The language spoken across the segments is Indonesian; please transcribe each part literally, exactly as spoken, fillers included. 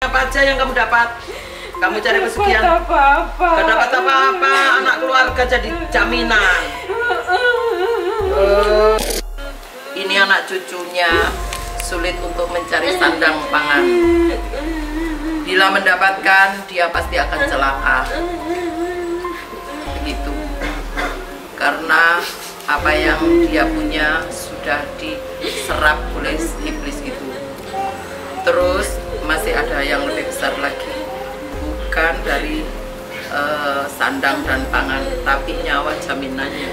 Apa aja yang kamu dapat? Kamu cari pesugihan? Apa-apa. Gak dapat apa-apa. Anak keluarga jadi jaminan. Uh, ini anak cucunya sulit untuk mencari sandang pangan. Bila mendapatkan, dia pasti akan celaka. Begitu. Karena apa yang dia punya sudah diserap oleh iblis itu. Terus masih ada yang lebih besar lagi. Bukan dari uh, sandang dan pangan, tapi nyawa jaminannya.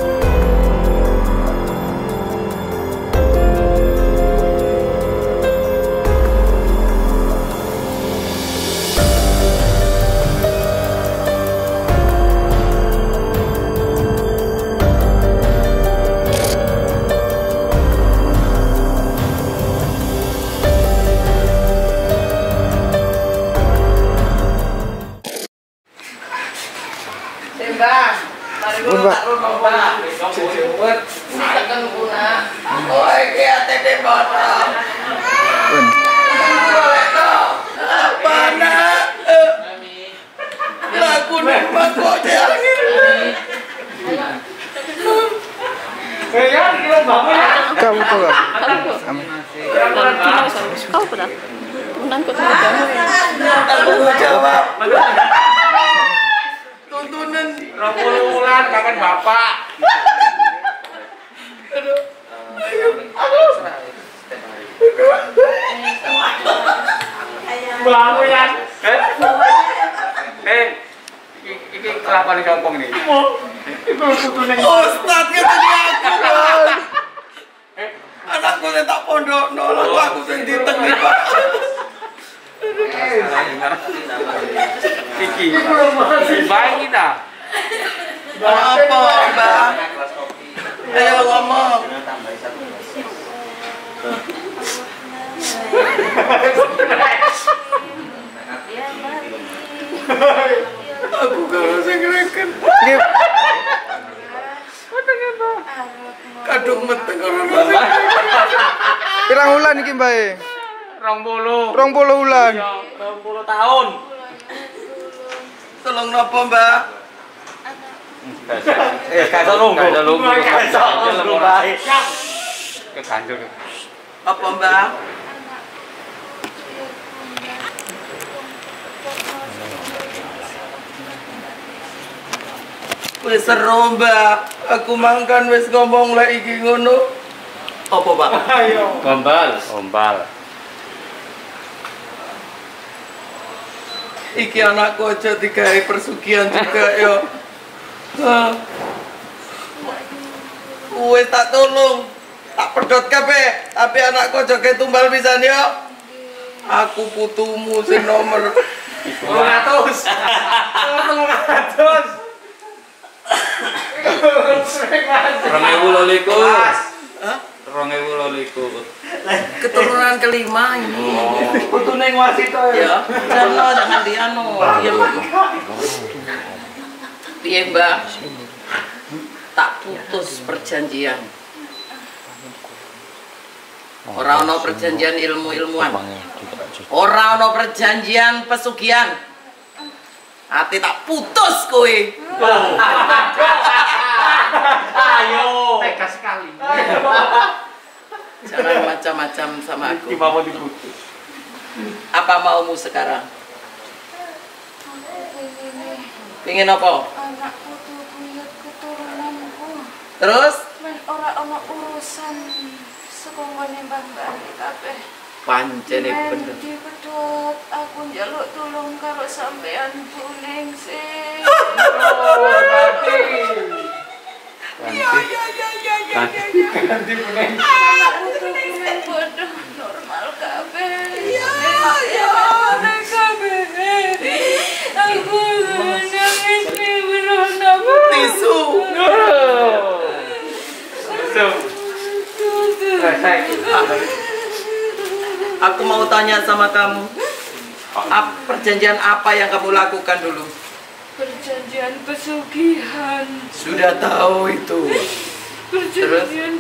Bang, mari gue tak rumah bang. Buat sisakan guna. Oh, ini ada di bawah. Boleh dong. Apa nak? Lagu nama kok dia. Kayak kilo bangun ya. Kamu tahu gak? Kau pernah? Temenan kok tidak bangun ya? Aku jawab. Tontonan Rompul ulan kangen bapak. Aduh. Bangun ya. Eh, ini kelapa di kampung nih. Itu putunya. Ustaz kata dia aku. Anakku yang tak pondok nolong aku sendiri tengah pak. Iki, baik kita. Apa bang? Ayo ngomong. Aku kalau sengrekan. Kadung meteng kalau Pirang ulan iki mbae? Rong puluh. Rong puluh ulan. Rong puluh tahun. Tolong nopo mbak? Eh, kacau lu, kacau lu, kacau lu, baik. Keganjur. Apa mbak? Wes seru mbak. Aku mangkan wes ngomong lah iki ngono. Apa pak? Ayo. Gombal, gombal. Iki anakku aja digawe persugihan juga yo. Wes tak tolong, tak pedot kabeh, tapi anakku aja kayak tumbal pisan yo. Aku putumu sing nomor Tolong atus. Tolong atus. Rong ewu lolikur. Hah? Rong ewu lolikur. Keturunan kelima ini. Putune wasit to Ya, jangan jangan dianu, diam. Piye mbak? Tak putus perjanjian. Ora ono perjanjian ilmu-ilmuwan. Ora ono perjanjian pesugihan. Hati tak putus kowe. Ayo. Tega sekali. Jangan macam-macam sama aku. Iki mau diputus. Apa maumu sekarang? Pengen apa? Anakku tuh buyut keturunanku. Terus? Men ora ono urusan sekongkone mbah-mbah kabeh. Pancen Men bener. dipedhot aku njaluk tulung karo sampean Buning sih. Oh, ganti. Ya ya ya ya ya ya. Ganti Buning. Aku tuh men bodoh normal kabeh. Ya ya kabeh. Aku nangis di berontak. tisu. So. Selesai. Aku mau tanya sama kamu. Ap, perjanjian apa yang kamu lakukan dulu? Perjanjian pesugihan. Sudah tahu itu. Perjanjian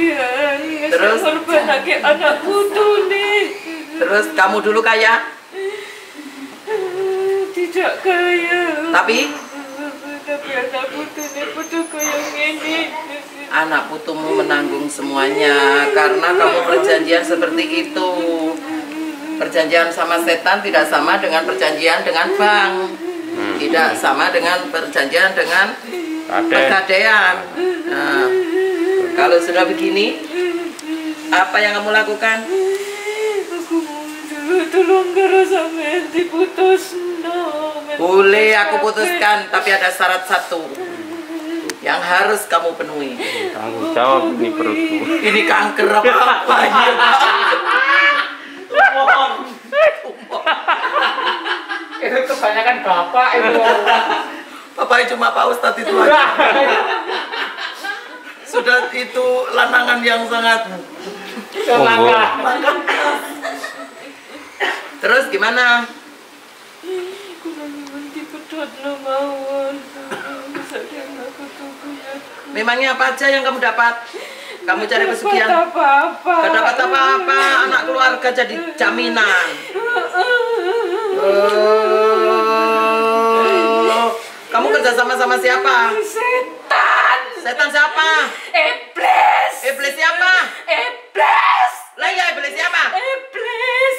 pesugihan. Terus? Korban lagi anak putu nih. Terus kamu dulu kaya? tidak kaya. Tapi tapi anak putune kudu kaya ngene. anak putumu menanggung semuanya karena kamu perjanjian seperti itu. Perjanjian sama setan tidak sama dengan perjanjian dengan bank. Tidak sama dengan perjanjian dengan pegadaian. Nah, kalau sudah begini, apa yang kamu lakukan? Aku mau dulu tolong karo sampean diputus. Boleh aku putuskan, tapi ada syarat satu yang harus kamu penuhi. Tanggung jawab ini perutku. Ini kanker apa apa ini? Itu kebanyakan bapak itu. Bapak cuma Pak Ustadz itu aja. Sudah itu lanangan yang sangat Langka. Terus gimana? Memangnya apa aja yang kamu dapat? Kamu cari pesugihan? Apa-apa. Gak dapat apa-apa, anak keluarga jadi jaminan. Oh, kamu kerja sama-sama siapa? Setan. Setan siapa? Iblis. Iblis siapa? Iblis. Lah ya iblis siapa? Iblis.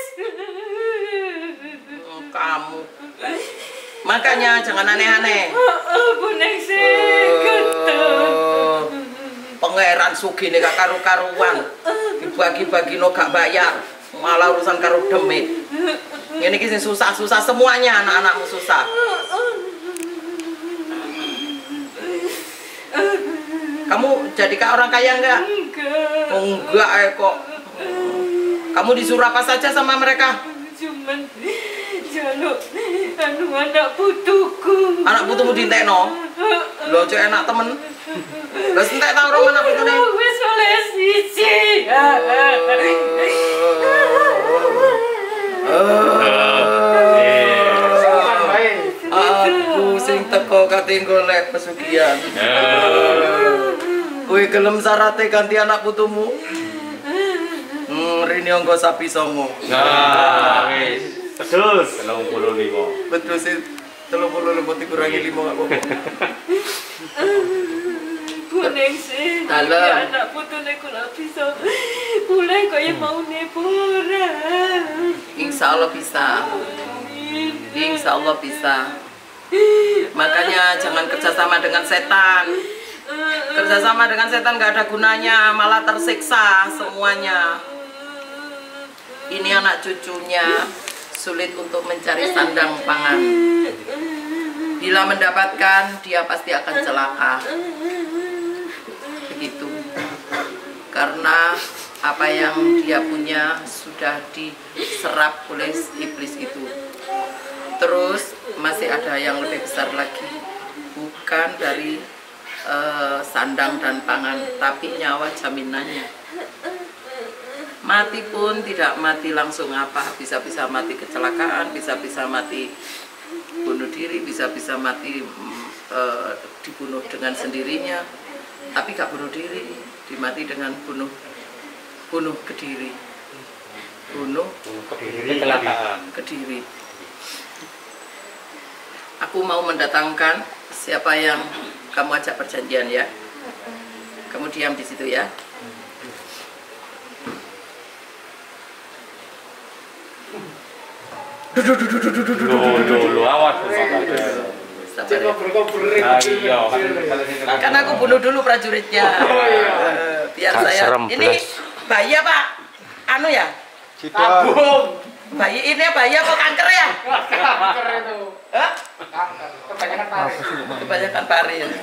Oh, kamu. Makanya jangan aneh-aneh. Aku neng seketut. Pangeran Sugih nih gak karu-karuan, dibagi-bagi no gak bayar, malah urusan karo demit. Ini kisah susah-susah semuanya, anak-anakmu susah. Kamu jadi kayak orang kaya enggak? Enggak. Oh, enggak eh kok. Kamu disuruh apa saja sama mereka? Cuman jaluk anu anak putuku. Anak putumu dintekno. Lho cek enak temen. Terus entek tau orang anak putune. Wis oleh siji. Aku sing teko kate golek pesugihan. Kowe gelem syarate ganti anak putumu? Hmm, rini angka sapi songo. Nah, wis. Pedus telung puluh lima. Betul sih. telung puluh lima dikurangi lima gak apa-apa. Kuning sih. Dalam. Anak putune kula bisa. Mulai kaya mau nepora. Insya Allah bisa. Insya Allah bisa. Makanya jangan kerjasama dengan setan. Kerjasama dengan setan gak ada gunanya, malah tersiksa semuanya. Ini anak cucunya sulit untuk mencari sandang pangan. Bila mendapatkan, dia pasti akan celaka. Begitu. Karena apa yang dia punya sudah diserap oleh iblis itu. Terus masih ada yang lebih besar lagi. Bukan dari uh, sandang dan pangan, tapi nyawa jaminannya. Mati pun tidak mati langsung apa, bisa-bisa mati kecelakaan, bisa-bisa mati bunuh diri, bisa-bisa mati uh, dibunuh dengan sendirinya, tapi gak bunuh diri, dimati dengan bunuh bunuh kediri, bunuh Kediri kecelakaan. kediri. Aku mau mendatangkan siapa yang kamu ajak perjanjian ya. Kamu diam di situ ya. Dulu awas Sabar ya. Nah, iya. Kan aku bunuh dulu prajuritnya. Eh, Biar saya. Ini bayi apa? Anu ya? Tabung. Bayi ini bayi apa kanker ya? Kanker itu. Hah? Kanker. Kebanyakan pari. Kebanyakan pari ya.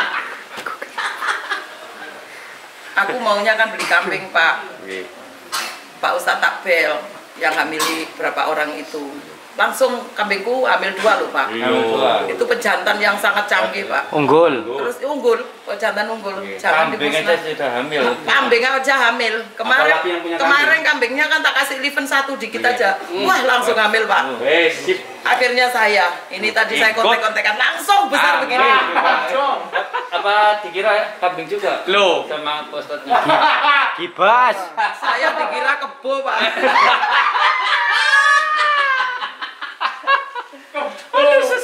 Aku maunya kan beli kambing Pak. Pak Ustadz Takbel yang hamili berapa orang itu. Langsung kambingku ambil dua loh Pak. Iya. Itu pejantan yang sangat canggih Pak. Unggul. Terus unggul, pejantan unggul. Jangan Kambing aja dimusnah. sudah hamil. Kambing aja hamil. Kemarin Apalagi yang punya kemarin kambingnya kan tak kasih liven satu dikit aja. Wah langsung hamil Pak. Wes, sip. Akhirnya saya, ini tadi saya kontek-kontekan langsung besar begini. Apa dikira kambing juga? Loh, sama postotnya. Kibas. Saya dikira kebo Pak. Terus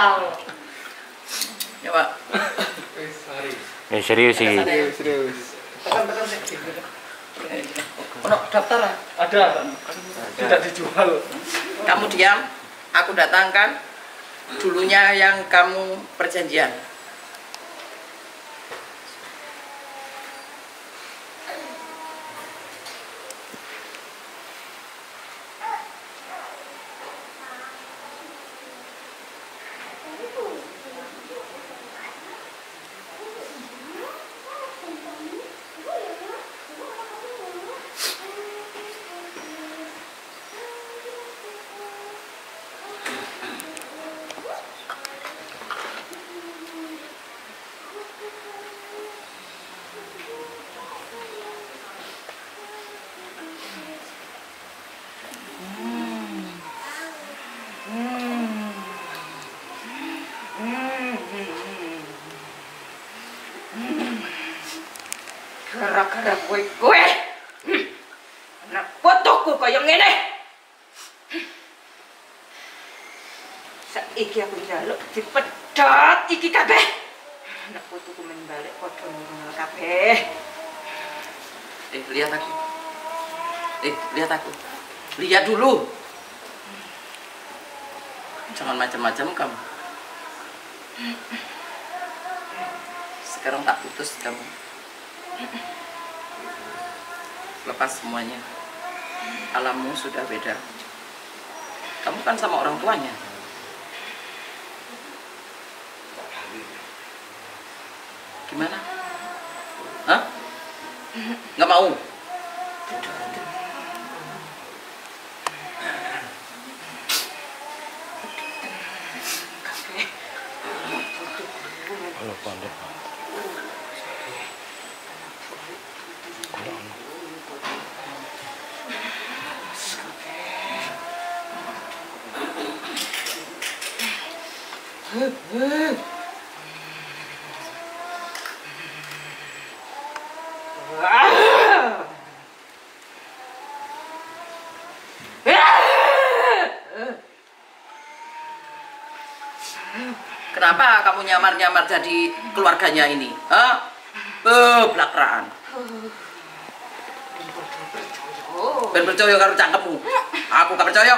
Salah. Ya, Pak. Eh serius sih. Serius, serius. Tekan-tekan sih. Ono daftar ah? Ada. Tidak dijual. Kamu diam, aku datangkan dulunya yang kamu perjanjian. Gara-gara kowe kowe. Anak fotoku kaya ngene. Saiki aku njaluk dipedhot iki kabeh. Anak fotoku men balik padha nurung kabeh. Eh, lihat aku. Eh, lihat aku. Lihat dulu. Jangan macam-macam kamu. Sekarang tak putus kamu. Lepas semuanya. Alammu sudah beda. Kamu kan sama orang tuanya. Gimana? Hah? Nggak mau? Halo, pandai. Kenapa kamu nyamar-nyamar jadi keluarganya ini? Hah? Eh, belakraan. Ben percaya karo cangkemmu. Aku gak percaya.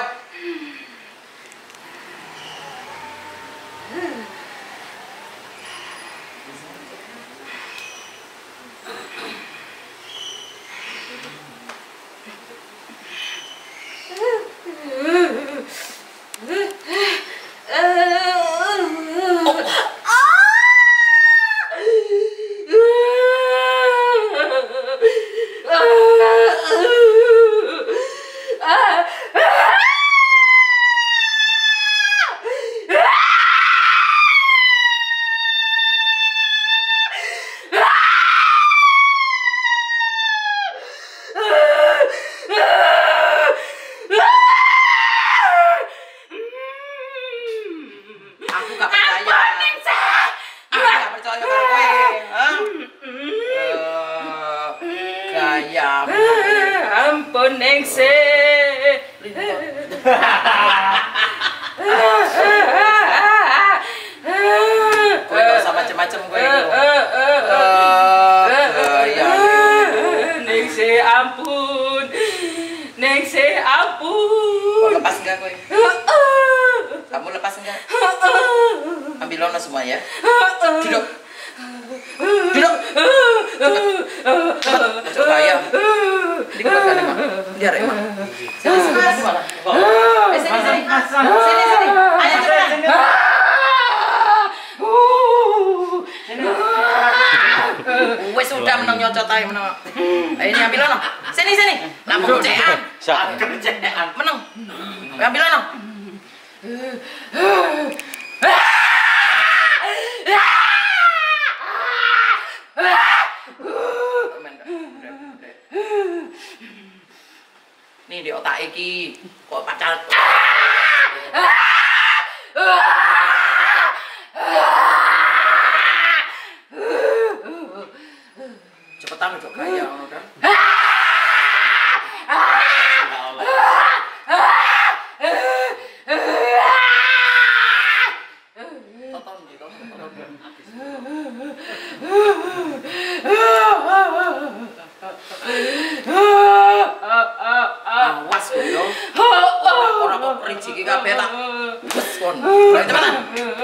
Aku gak percaya. Aku gak percaya karo kowe. Hah? Eh, gayamu. Ampun Ningsi. Kowe gak usah macem-macem kowe itu. Eh, gayamu. Ningsi ampun. Ningsi ampun. Mau lepas enggak kowe? Kamu lepas enggak? Ambil lono semua ya. Duduk. Duduk. Masuk gaya. Di keluarga emang. Biar emang. Sini sini sini mana? Eh sini sini. Sini sini. Ayo cepetan. Wes sudah menang nyocot ae menang. Ayo ini ambil lono. Sini sini. Namun kerjaan. Kerjaan menang. Ambil lono. Nih di otak iki kok pacar. Cepetan udah gaya kan. Ayo cepetan.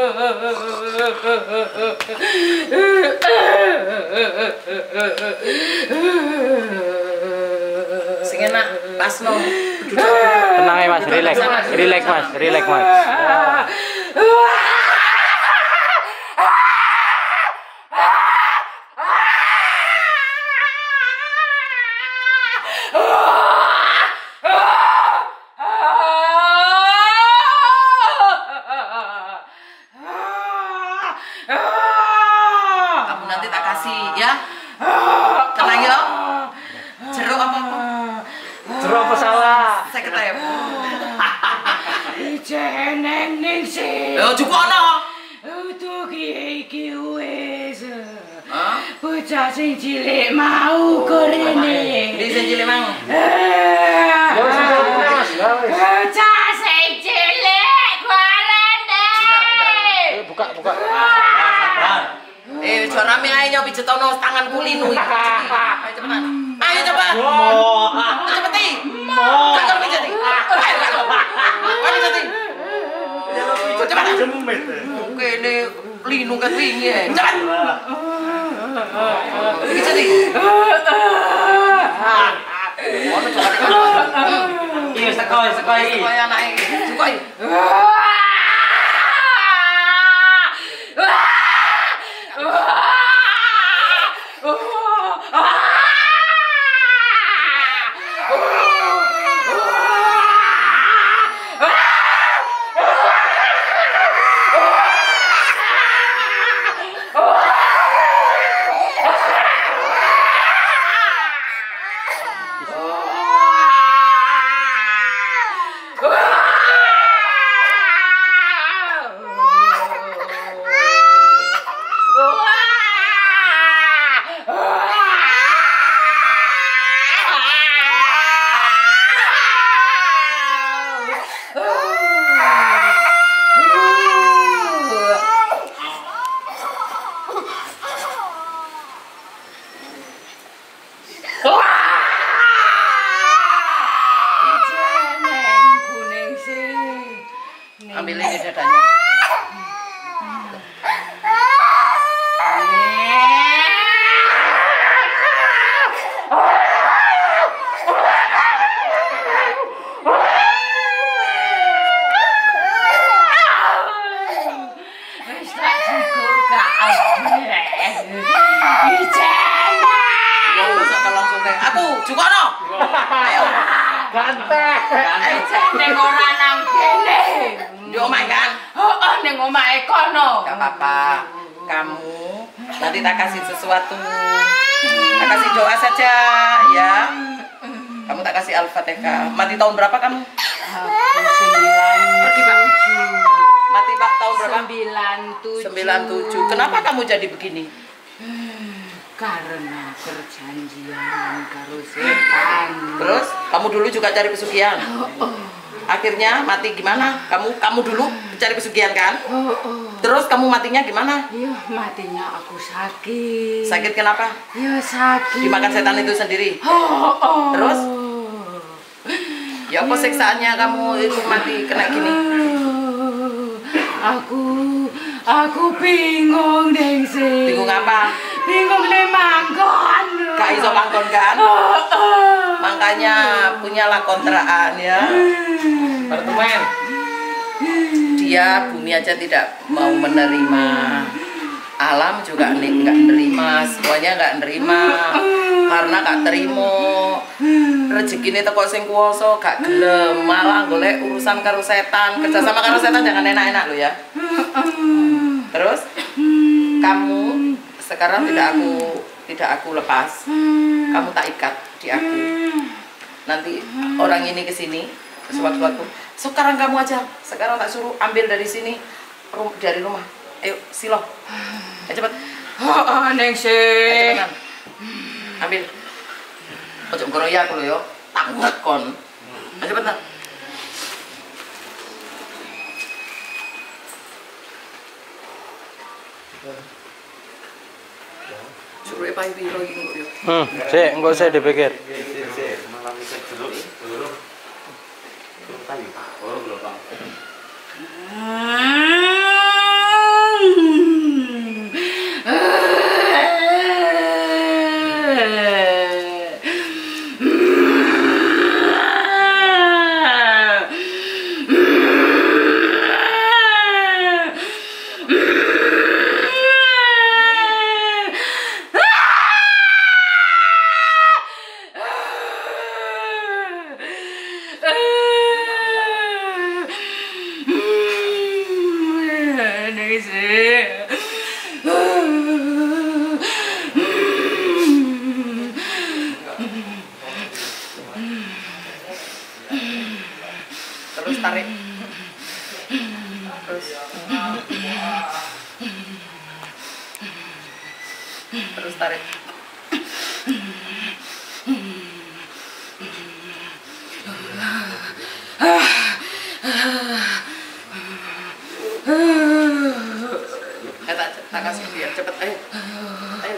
Sing enak, pasno. Tenang ya Mas, relax. Relax Mas, relax Mas. Kamu nanti tak kasih ya. Tenang ya. Jeruk apa-apa. Jeruk apa salah? Saya ketep. Jeneng ning sih. Yo cukup ono. Untuk iki wis. Hah? Bocah sing cilik mau korene. Di sing cilik mang. Ya wis Mas, ya wis. Bocah sing cilik korene. Eh, buka, buka. Eh, jora rame ae nyobi jetono tangan kulinu. Ayo cepetan. Ayo cepat. Ayo cepeti. Kakak pijat. Ayo kakak. Ayo pijat. Cepat. Jemit. Kene linu kat wingi. Cepat. Pijat. Ono coba. Iya, sekoi, sekoi. Sekoi anake. Sekoi. Ambil ini dadanya. Aku juga no. Ayo. Ganteng. Ning ora nang kene. Di omah kan? Heeh, ning omahe kono. Gak apa-apa. Kamu nanti tak kasih sesuatu. Tak kasih doa saja ya. Kamu tak kasih Al-Fatihah. Mati tahun berapa kamu? Aku sembilan. Pergi Pak. Mati Pak tahun berapa? Sembilan tujuh. sembilan tujuh. Kenapa kamu jadi begini? Karena perjanjian karo setan. Terus kamu dulu juga cari pesugihan. Akhirnya mati gimana? Kamu kamu dulu cari pesugihan kan? Terus kamu matinya gimana? Ya matinya aku sakit. Sakit kenapa? Ya sakit. Dimakan setan itu sendiri. Oh, oh. Terus? Ya apa siksaannya kamu itu mati kena gini? Aku aku bingung deng sih. Bingung apa? Bingung nih mangkon. Gak iso mangkon kan? Oh, oh. Makanya punyalah kontrakan ya. Apartemen. Dia bumi aja tidak mau menerima. Alam juga nih nggak nerima, semuanya nggak nerima karena gak terima rezeki ini teko sing kuwasa gak gelem, malah golek urusan karo setan, kerja sama karo setan jangan enak-enak lo ya. Terus kamu sekarang tidak aku tidak aku lepas, kamu tak ikat di aku. Nanti orang ini kesini sewaktu-waktu. Sekarang kamu aja, sekarang tak suruh ambil dari sini dari rumah. Ayo silo. Ayo cepet. Oh, neng sih. Ayo cepetan. Ambil. Ojo ngoroyak aku lho yo. Tak ngekon. Ayo cepetan. Suruh pai piro iki kok yo. Hmm, sik, engko saya dipikir. Malam itu jeruk, jeruk. Jeruk kayu. Oh, belum. Terus tarik. Terus. Terus tarik. Eh, tak, tak kasih dia cepet, ayo. Ayo.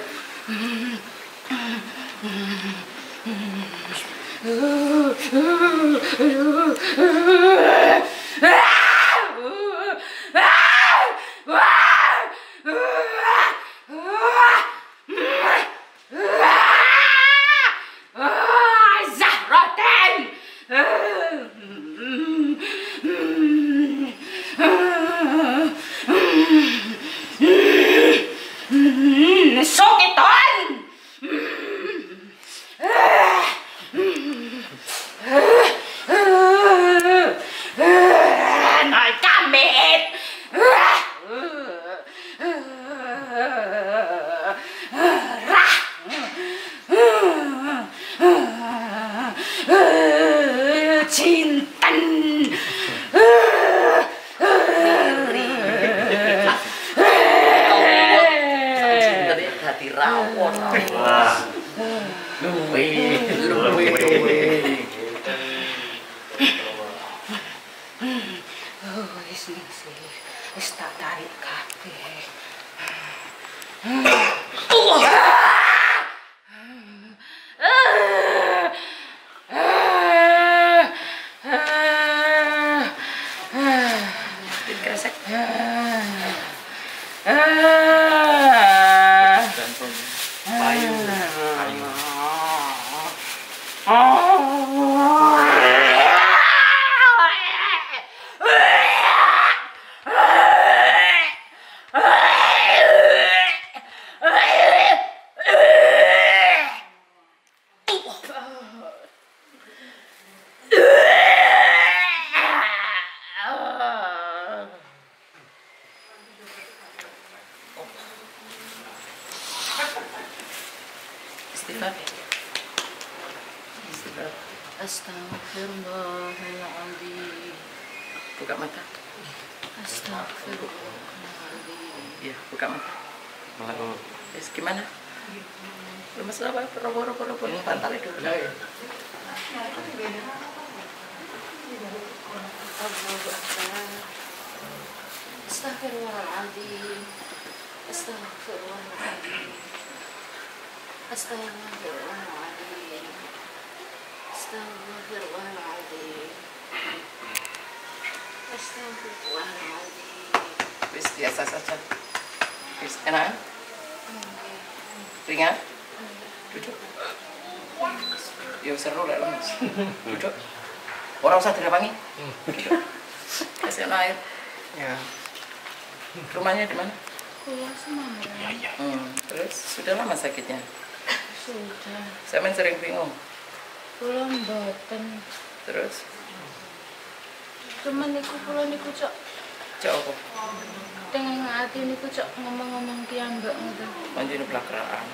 Rawon. Wah. Luwe, luwe. Oh, wis wis wis tak tarik kabeh. Dikresek. Payu. Payu. Istighfar. Istighfar. Astaghfirullahaladzim. Buka mata. Astaghfirullahaladzim. Iya, buka mata. Malah dulu. Terus gimana? Lemes apa? Robo-robo-robo bantal itu. Allahu Akbar. Astaghfirullahaladzim. Astaghfirullahaladzim. Astaghfirullahaladzim. Astaghfirullahaladzim. Astaghfirullahaladzim. Wis biasa saja. Wis enak? Ringan? Duduk. Ya seru lah lemes. Duduk. Orang usah dirapangi. Duduk. Kasih air. Ya. Rumahnya di mana? Pulau Semarang. Hmm. Terus sudah lama sakitnya? Sudah. Saya main sering bingung. Pulau mboten. Terus Cuman niku pulau niku cok jauh kok. tengah hati niku cok ngomong-ngomong piyambak ngoten. Manjine blakraan.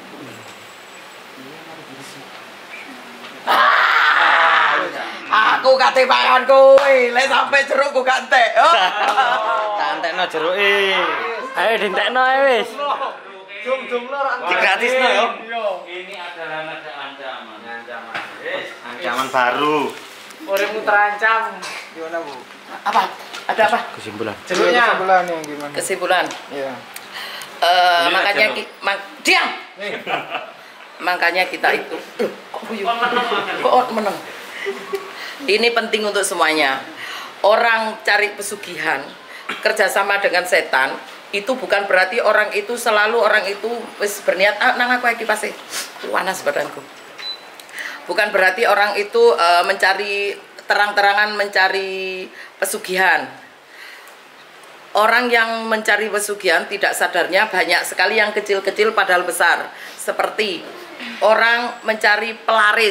Aku kate pangan kowe, lek sampe jeruk ku gak entek. Tak entekno jeruke. Ayo dientekno ae wis. Jom-jom lor. Digratisno yo. Ini adalah ada ancaman. Ancaman. Wis, Ancaman baru. uripmu terancam. Gimana, Bu? Apa? Ada apa? Kesimpulan. Jeruknya sebelah nih gimana? Kesimpulan. Iya. Eh, Ini makanya aja, ki- mak diam. Makanya kita itu Loh, kok guyu? Kok menang? Ini penting untuk semuanya. orang cari pesugihan, kerjasama dengan setan, itu bukan berarti orang itu selalu orang itu wis berniat ah, nang aku iki pasti panas badanku. Bukan berarti orang itu uh, mencari terang-terangan mencari pesugihan. Orang yang mencari pesugihan tidak sadarnya banyak sekali yang kecil-kecil padahal besar. Seperti orang mencari pelaris.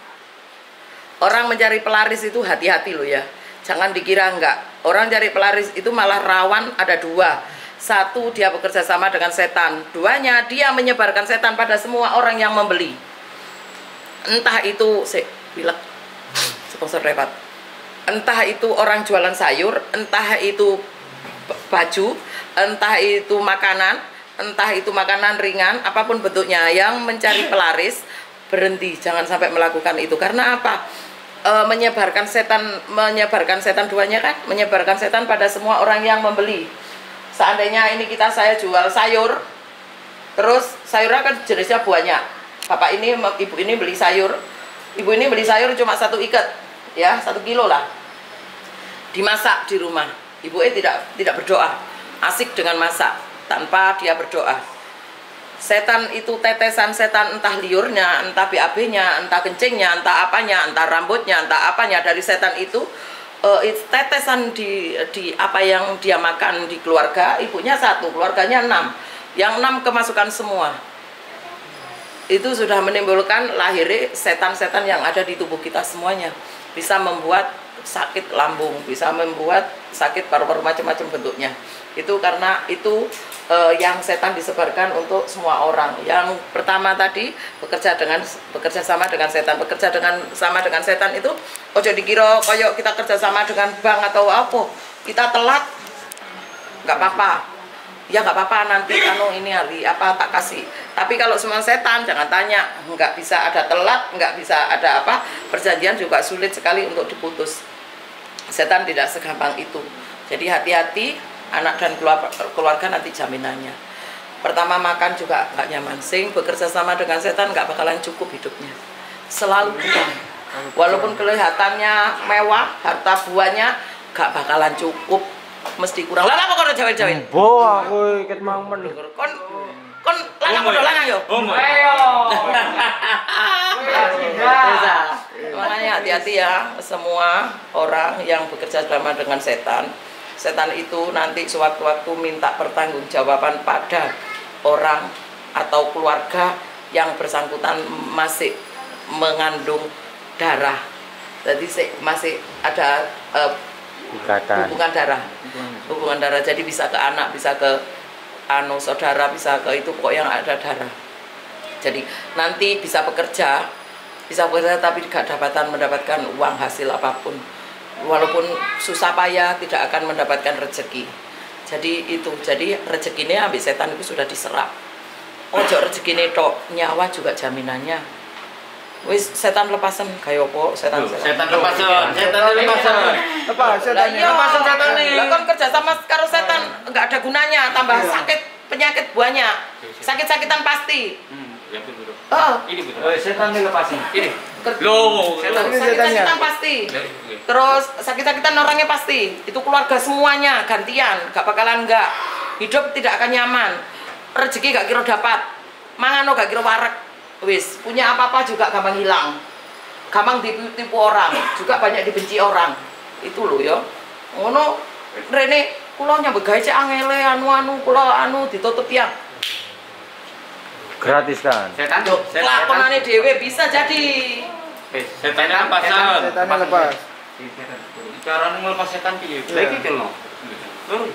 Orang mencari pelaris itu hati-hati loh ya. Jangan dikira enggak. Orang cari pelaris itu malah rawan ada dua. Satu, dia bekerja sama dengan setan. Duanya, dia menyebarkan setan pada semua orang yang membeli. Entah itu se bilek sponsor repot. Entah itu orang jualan sayur, entah itu baju, entah itu makanan, entah itu makanan ringan, apapun bentuknya, yang mencari pelaris berhenti, jangan sampai melakukan itu. Karena apa? E, menyebarkan setan, menyebarkan setan duanya kan, menyebarkan setan pada semua orang yang membeli. Seandainya ini kita saya jual sayur, terus sayurnya kan jenisnya banyak. Bapak ini, ibu ini beli sayur, ibu ini beli sayur cuma satu ikat, ya satu kilo lah, dimasak di rumah. Ibu E tidak tidak berdoa, asik dengan masak tanpa dia berdoa. Setan itu tetesan setan, entah liurnya, entah B A B-nya, entah kencingnya, entah apanya, entah rambutnya, entah apanya dari setan itu. Uh, tetesan di, di apa yang dia makan di keluarga, ibunya satu, keluarganya enam, yang enam kemasukan semua. Itu sudah menimbulkan lahir setan-setan yang ada di tubuh kita semuanya. Bisa membuat sakit lambung, bisa membuat sakit paru-paru macam-macam bentuknya. Itu karena itu uh, yang setan disebarkan untuk semua orang. Yang pertama tadi bekerja dengan bekerja sama dengan setan, bekerja dengan sama dengan setan itu ojo dikira koyok kita kerja sama dengan bank atau apa. Kita telat nggak apa-apa. Ya nggak apa-apa, nanti anu ini hari apa tak kasih. Tapi kalau semua setan jangan tanya, nggak bisa ada telat, nggak bisa ada apa, perjanjian juga sulit sekali untuk diputus. Setan tidak segampang itu. Jadi hati-hati, anak dan keluarga nanti jaminannya. Pertama makan juga nggak nyaman, sing bekerja sama dengan setan nggak bakalan cukup hidupnya, selalu kurang. Walaupun kelihatannya mewah, harta buahnya nggak bakalan cukup, mesti kurang. Lah apa kono jawen-jawen? Bo aku iket mau men. Kon kon lanang podo lanang yo. Ayo. Makanya hati-hati ya semua orang yang bekerja sama dengan setan. Setan itu nanti sewaktu-waktu minta pertanggungjawaban pada orang atau keluarga yang bersangkutan masih mengandung darah. Jadi masih ada uh, Ikatan. hubungan darah. Hubungan darah. Jadi bisa ke anak, bisa ke anu saudara, bisa ke itu pokoknya yang ada darah. Jadi nanti bisa bekerja, bisa bekerja tapi tidak dapatan mendapatkan uang hasil apapun. Walaupun susah payah tidak akan mendapatkan rezeki. Jadi itu, jadi rezekinya ambil setan itu sudah diserap. Ojo rezekine tok, nyawa juga jaminannya. Wis setan lepasan kayak apa? Setan Setan lepasan, setan lepasan. Apa setannya? Lah Lepasan setan nih. Lah kan kerja sama karo setan enggak ada gunanya, tambah sakit penyakit banyak. Sakit-sakitan pasti. Hmm, ya betul. Oh, Ini betul. Oh, setan dilepasin. Ini. ker- Loh, Setan- Ini sakit-sakitan setannya. pasti. Terus sakit-sakitan orangnya pasti. Itu keluarga semuanya gantian, gak bakalan enggak. Hidup tidak akan nyaman. Rezeki gak kira dapat. Mangano gak kira warek. Wis, punya apa-apa juga gampang hilang. Gampang ditipu orang, juga banyak dibenci orang. Itu loh ya. Ngono rene kula nyambut gawe cek angele anu-anu kula anu ditutup ya. Gratis kan? Setan. Kelakonane dhewe bisa jadi. Eh, setannya lepasan. Setannya lepas. Cara ngelepas setan piye? Lagi kelno. Lur.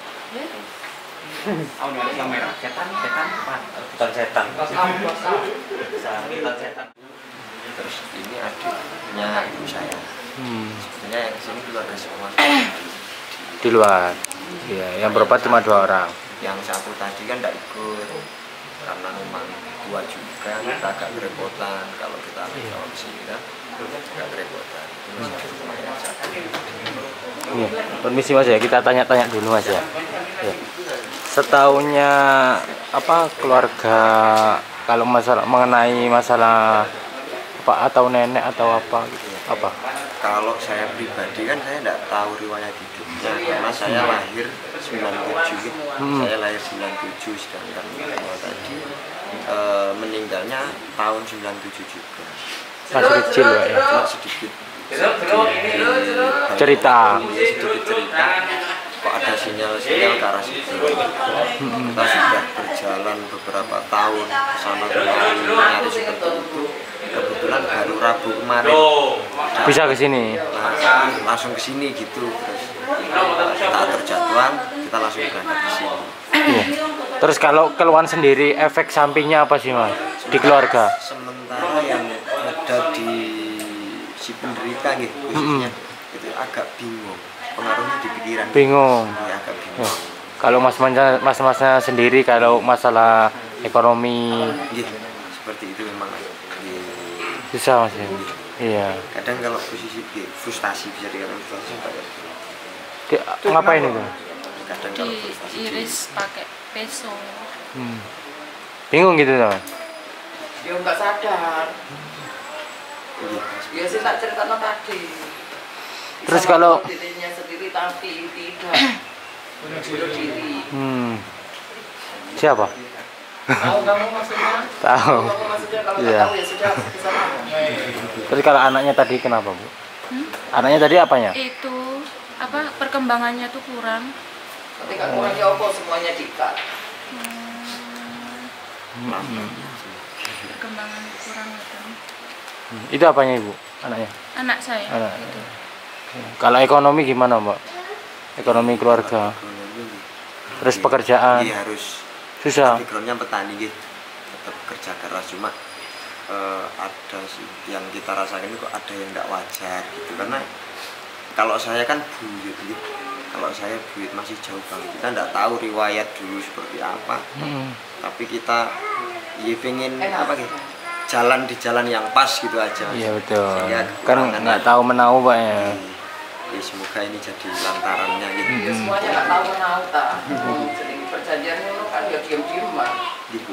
Oh, ini ada kamera. Setan, setan apa? Bukan setan. Setan, setan. Terus ini adiknya ibu saya. Hmm. Sebenarnya yang kesini keluarga semua. Di luar. Iya, yang berobat cuma dua orang. Yang satu tadi kan tidak ikut karena memang tua juga, kita agak kerepotan kalau kita bawa ke sini kan, agak kerepotan. Terus yang lumayan satu. Iya, permisi Mas ya, kita tanya-tanya dulu Mas ya. Ya. Setaunya apa keluarga kalau masalah mengenai masalah apa atau nenek atau apa gitu, apa Kalau saya pribadi kan saya tidak tahu riwayat hidupnya karena saya lahir sembilan puluh tujuh, Hmm. saya lahir sembilan puluh tujuh sedangkan beliau tadi e, meninggalnya tahun sembilan puluh tujuh juga. Masih kecil Pak ya. Cuma sedikit Cerita. ya, sedikit cerita kok ada sinyal-sinyal ke arah situ. Kita sudah berjalan beberapa tahun sana kemari nyari seperti itu. Kebetulan baru Rabu kemarin Bisa ke sini. nah, langsung ke sini gitu. Terus tak terjadwal kita langsung berangkat ke sini. Iya. Terus kalau keluhan sendiri efek sampingnya apa sih Mas di keluarga? Sementara yang ada di si penderita gitu khususnya itu agak bingung, pengaruhnya di pikiran. Bingung. Ya, agak bingung. Ya. Kalau mas-masnya mas-masnya sendiri kalau masalah ekonomi Gitu. Seperti itu memang gitu. susah Mas ya. Iya. Kadang kalau posisi gitu, frustasi bisa dikatakan frustasi sampai Di- ngapain itu? kadang kalau frustasi diiris pakai peso. Hmm. Bingung gitu Mas. Dia nggak sadar. iya. Ya sih tak ceritakan tadi. Terus Bisa kalau- mengatur dirinya sendiri tapi tidak bunuh diri. Hmm. Siapa? Tahu kamu maksudnya? Tahu. Kamu maksudnya kalau Iya. nggak tahu ya sudah di sana. Terus kalau anaknya tadi kenapa Bu? Hmm? Anaknya tadi apanya? Itu apa perkembangannya tuh kurang. Ketika kurangnya apa semuanya dikat. Hmm, perkembangan kurang itu. Hmm. Itu apanya Ibu? Anaknya? Anak saya Anak. gitu. Kalau ekonomi gimana Mbak? Ekonomi keluarga. Ekonomi, Terus iya. pekerjaan. Iya harus. Susah. Backgroundnya petani gitu, tetap kerja keras cuma eh, ada sih yang kita rasakan itu kok ada yang nggak wajar gitu karena kalau saya kan buyut gitu, kalau saya buyut masih jauh banget kita nggak tahu riwayat dulu seperti apa, Hmm. tapi kita ya pengen apa gitu jalan di jalan yang pas gitu aja. Iya betul. Sehingga Kan kekurangan- nggak tahu menau Pak ya. Ya, semoga ini jadi lantarannya gitu. Ya semuanya nggak tahu tahu tak. Sering perjanjiannya lo kan ya diam-diam mah. Gitu.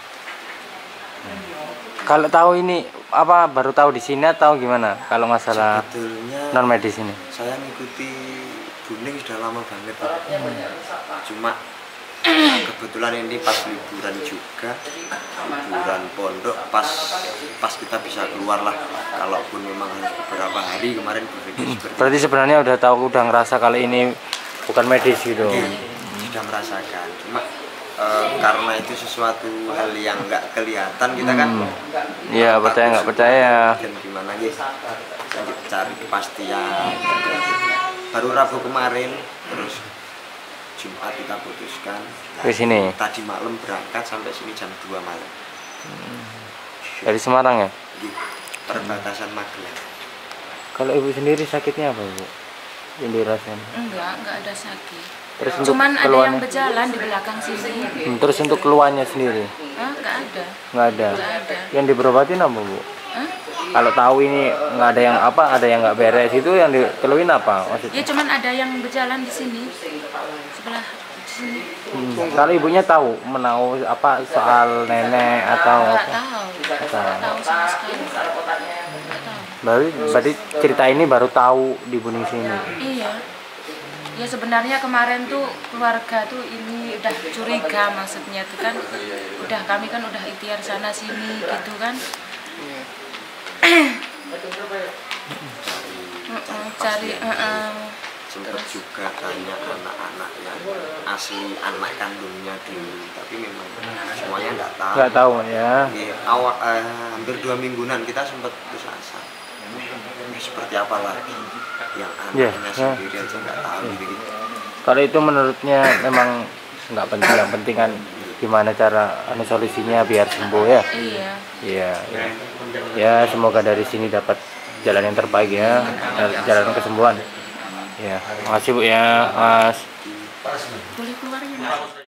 Kalau tahu ini apa baru tahu di sini atau gimana? Kalau masalah Sebetulnya non medis ini. saya ngikuti Buning sudah lama banget Pak. Orangnya banyak rusak Pak. Cuma kebetulan ini pas liburan juga, liburan pondok pas pas kita bisa keluar lah, kalaupun memang harus beberapa hari kemarin berpikir seperti Berarti sebenarnya udah tahu udah ngerasa kalau ini bukan medis gitu. itu, sudah merasakan. Cuma eh, karena itu sesuatu hal yang nggak kelihatan kita kan Iya percaya nggak percaya. dan gimana gitu lanjut cari kepastian baru Rabu kemarin terus Jumat kita putuskan Ke sini tadi malam berangkat sampai sini jam dua malam dari Semarang ya. di perbatasan Magelang. Kalau ibu sendiri sakitnya apa Bu? Yang dirasain. Enggak, enggak ada sakit. Terus untuk Cuman ada yang keluhannya, berjalan di belakang sini. Hmm, terus untuk keluhannya sendiri Hah, enggak ada. nggak ada. Enggak ada. Yang diberobatin apa Bu? Hah? Kalau tahu ini nggak ada yang apa, ada yang nggak beres itu yang dikeluhin apa Ya maksudnya? cuman ada yang berjalan di sini. Sebelah di sini. Hmm. Kalau ibunya tahu menau apa soal nenek atau Enggak apa? tahu. Enggak tahu sama sekali. Enggak tahu. Berarti, berarti cerita ini baru tahu di Buning sini. Iya. Ya sebenarnya kemarin tuh keluarga tuh ini udah curiga maksudnya tuh kan udah kami kan udah ikhtiar sana sini gitu kan. Heeh, cari heeh. Sempat juga tanya anak-anak yang asli anak kandungnya dulu tapi memang semuanya nggak tahu. Nggak tahu ya. Iya, awal eh, hampir dua mingguan kita sempat putus asa. Ini seperti apa lagi yang Iya, anaknya ya. sendiri aja nggak tahu gitu gitu. Kalau itu menurutnya memang nggak penting, yang penting kan gimana cara anu solusinya biar sembuh ya. Iya. Iya. Ya. Ya semoga dari sini dapat jalan yang terbaik ya, jalan kesembuhan. Ya, makasih Bu ya, Mas. Boleh keluar ya?